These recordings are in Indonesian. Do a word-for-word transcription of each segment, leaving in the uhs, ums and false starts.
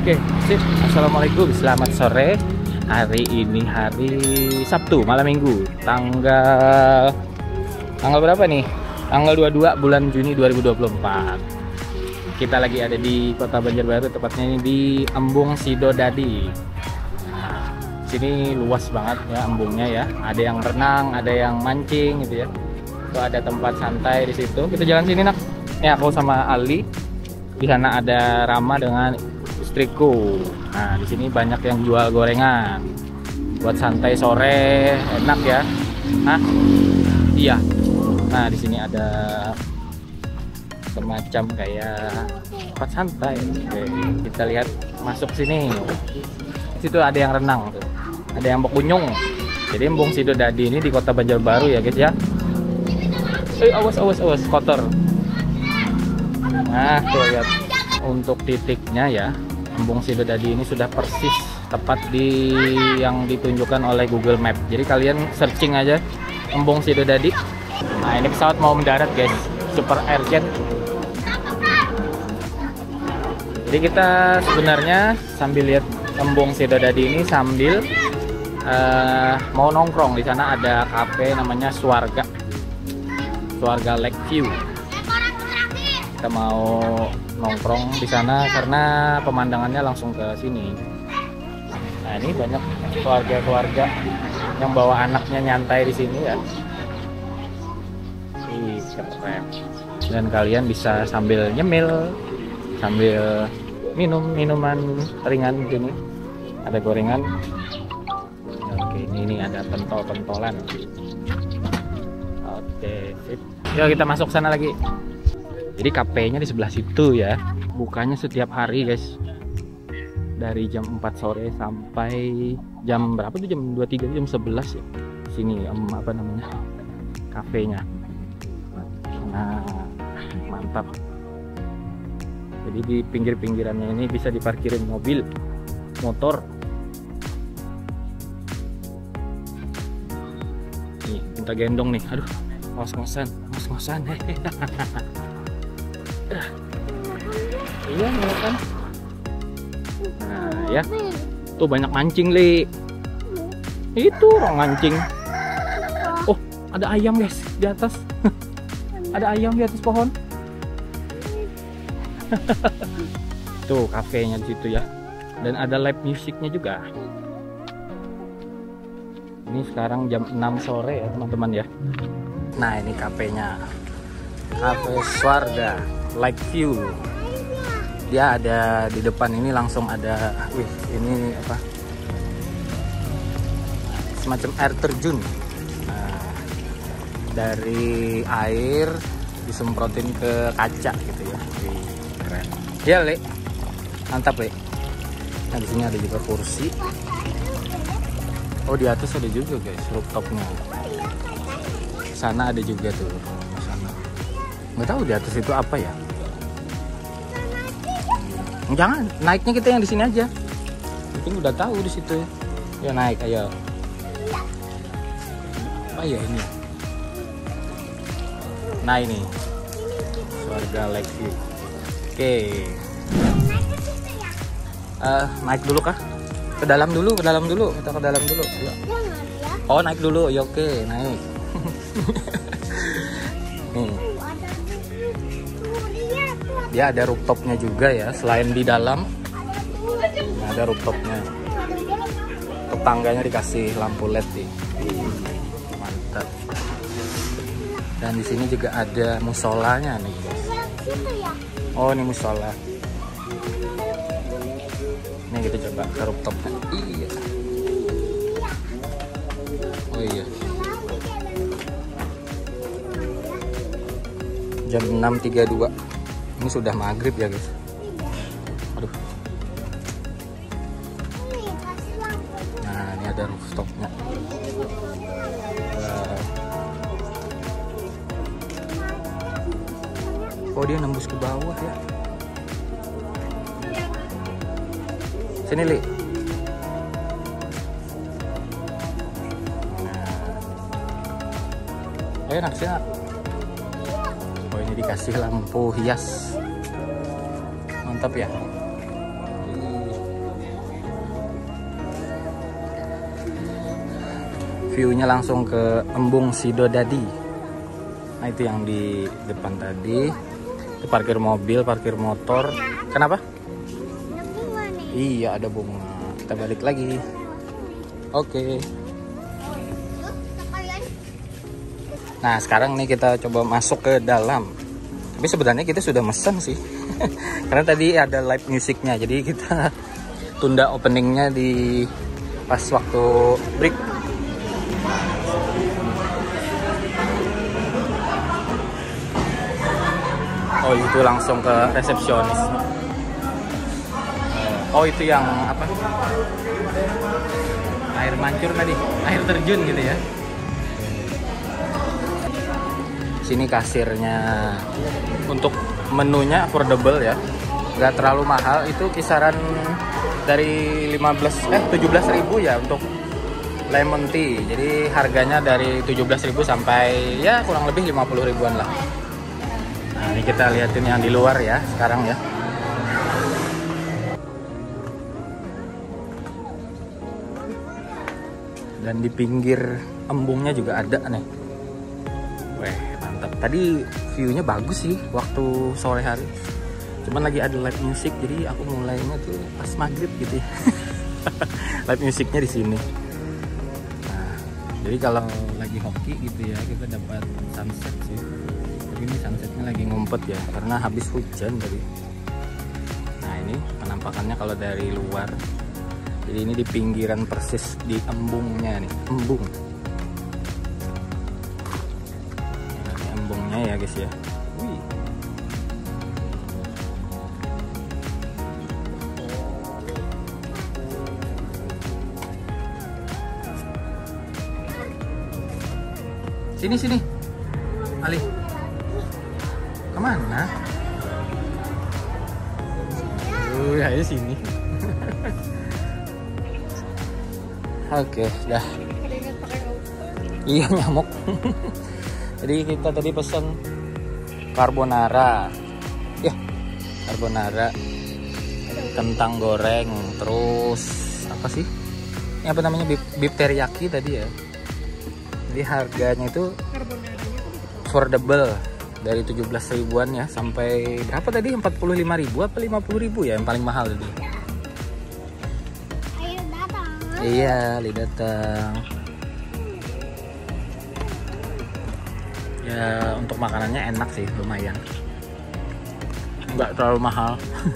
Oke, sip. Assalamualaikum, selamat sore. Hari ini hari Sabtu, malam Minggu, tanggal tanggal berapa nih? Tanggal dua puluh dua bulan Juni dua ribu dua puluh empat. Kita lagi ada di Kota Banjarbaru, tepatnya ini di Embung Sidodadi. Nah, sini luas banget ya embungnya ya. Ada yang renang, ada yang mancing gitu ya. Itu ada tempat santai di situ. Kita jalan sini nak. Ya, aku sama Ali. Di sana ada Rama dengan istriku. Nah, di sini banyak yang jual gorengan buat santai sore, enak ya. Hah? Iya. Nah, di sini ada semacam kayak tempat santai. Oke, kita lihat masuk sini. Di situ ada yang renang tuh. Ada yang berkunjung. Jadi Embung Sidodadi ini di Kota Banjarbaru ya, guys ya. Eh, awas awas awas kotor. Nah, tuh lihat untuk titiknya ya. Embung Sidodadi ini sudah persis tepat di yang ditunjukkan oleh Google Map. Jadi kalian searching aja Embung Sidodadi. Nah, ini pesawat mau mendarat guys, Super Airjet. Jadi kita sebenarnya sambil lihat Embung Sidodadi ini sambil uh, mau nongkrong. Di sana ada kafe namanya Swarga, Swarga Lakeview. Kita mau nongkrong di sana karena pemandangannya langsung ke sini. Nah, ini banyak keluarga-keluarga yang bawa anaknya nyantai di sini ya. Ih, keren. Dan kalian bisa sambil nyemil, sambil minum minuman ringan gini. Ada gorengan. Oke, ini, ini ada pentol-pentolan. Oke, sip. Yuk kita masuk sana lagi. Jadi kafenya di sebelah situ ya. Bukanya setiap hari guys. Dari jam empat sore sampai jam berapa tuh? Jam dua puluh tiga, jam sebelas ya. Sini um, apa namanya? Kafenya. Nah, mantap. Jadi di pinggir-pinggirannya ini bisa diparkirin mobil, motor. Nih, minta gendong nih. Aduh, ngos-ngosan, ngos-ngosan. Iya kan. Nah ya, tuh banyak mancing Li. Itu orang mancing. Oh, ada ayam guys di atas. Ada ayam di atas pohon. Tuh kafenya di situ ya. Dan ada live musiknya juga. Ini sekarang jam enam sore ya teman-teman ya. Nah, ini kafenya. Cafe Swarga Lakeview. Dia ada di depan ini langsung ada, wih ini apa? Semacam air terjun. Nah, dari air disemprotin ke kaca gitu ya. Wih, keren. Ya, Le. Mantap, Le. Nah, di sini ada juga kursi. Oh, di atas ada juga, guys, rooftopnya. Sana ada juga tuh. Sana. Nggak tahu di atas itu apa ya. Jangan, naiknya kita yang di sini aja. Mungkin udah tahu di situ. Ya naik, ayo. Apa ya ini? Nah ini, Swarga Lakeview. Oke. Uh, naik dulu kah? Ke dalam dulu, ke dalam dulu. Kita ke dalam dulu. Ya. Oh naik dulu, ya oke, naik. Nih. Dia ada rooftopnya juga ya, selain di dalam nah, ada rooftopnya. Tetangganya dikasih lampu L E D nih. Mantap. Dan di sini juga ada musolanya nih guys. Oh ini musola. Ini kita coba ke rooftopnya. Iya. Oh iya. Jam enam tiga puluh dua. Ini sudah maghrib ya guys. Aduh. Nah ini ada rooftopnya. Oh dia nembus ke bawah ya. Sini Li. Nah. Enak sih. Oh ini dikasih lampu hias. Mantap ya. view-nya langsung ke Embung Sidodadi. Nah itu yang di depan tadi. Itu parkir mobil, parkir motor. Kenapa? Ada bunga nih. Iya ada bunga. Kita balik lagi. Oke. Nah sekarang nih kita coba masuk ke dalam. Tapi sebenarnya kita sudah mesen sih. Karena tadi ada live musiknya. Jadi kita tunda openingnya di pas waktu break. Oh itu langsung ke resepsionis. Oh itu yang apa? Air mancur tadi, air terjun gitu ya. Sini kasirnya. Untuk menunya affordable ya, nggak terlalu mahal. Itu kisaran dari lima belas eh tujuh belas ribu ya untuk lemon tea. Jadi harganya dari tujuh belas ribu sampai ya kurang lebih lima puluh ribuan lah. Nah ini kita liatin yang di luar ya sekarang ya. Dan di pinggir embungnya juga ada nih. Weh mantap. Tadi view-nya bagus sih waktu sore hari. Cuman lagi ada live music, jadi aku mulainya tuh pas maghrib gitu ya. Live musiknya di sini. Nah, jadi kalau lagi hoki gitu ya kita dapat sunset sih. Tapi ini sunsetnya lagi ngumpet ya, karena habis hujan tadi. Nah ini penampakannya kalau dari luar. Jadi ini di pinggiran persis di embungnya nih, embung. Nah, ini embungnya ya guys ya. Wih. Sini sini, Ali. Kemana? Uh, ayo sini. Oke, dah. Iya nyamuk. Jadi kita tadi pesen carbonara. Ya, carbonara. Kentang goreng, terus apa sih? Ini apa namanya? Beef, beef teriyaki tadi ya. Jadi harganya itu affordable dari tujuh belas ribuan ya sampai berapa tadi? empat puluh lima ribu apa lima puluh ribu ya yang paling mahal tadi. Ayo datang. Iya, li datang. Ya untuk makanannya enak sih, lumayan. Nggak terlalu mahal.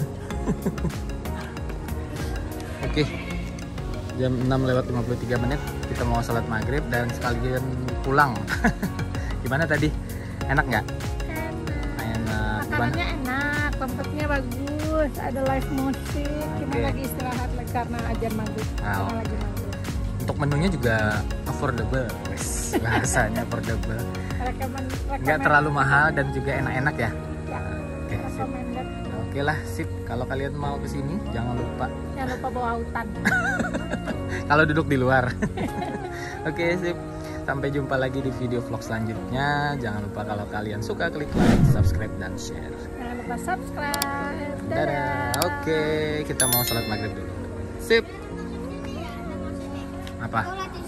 Oke. Jam enam lewat lima puluh tiga menit kita mau sholat maghrib dan sekalian pulang. Gimana tadi? Enak nggak? Enak. Enak. Makanannya enak, tempatnya bagus, ada live musik. Kita Oke. lagi istirahat lagi karena ajan maghrib. Wow. Karena lagi maghrib. Untuk menunya juga affordable. Wes, bahasanya affordable. Rekomen, Nggak terlalu mahal dan juga enak-enak ya. Ya, Oke, sip. recommended. Oke lah, sip. Kalau kalian mau kesini, jangan lupa. Jangan lupa bawa autan. Kalau duduk di luar. Oke, sip. Sampai jumpa lagi di video vlog selanjutnya. Jangan lupa kalau kalian suka klik like, subscribe, dan share. Jangan lupa subscribe. Dadah. Dadah. Oke, kita mau sholat maghrib dulu. Sip. Apa?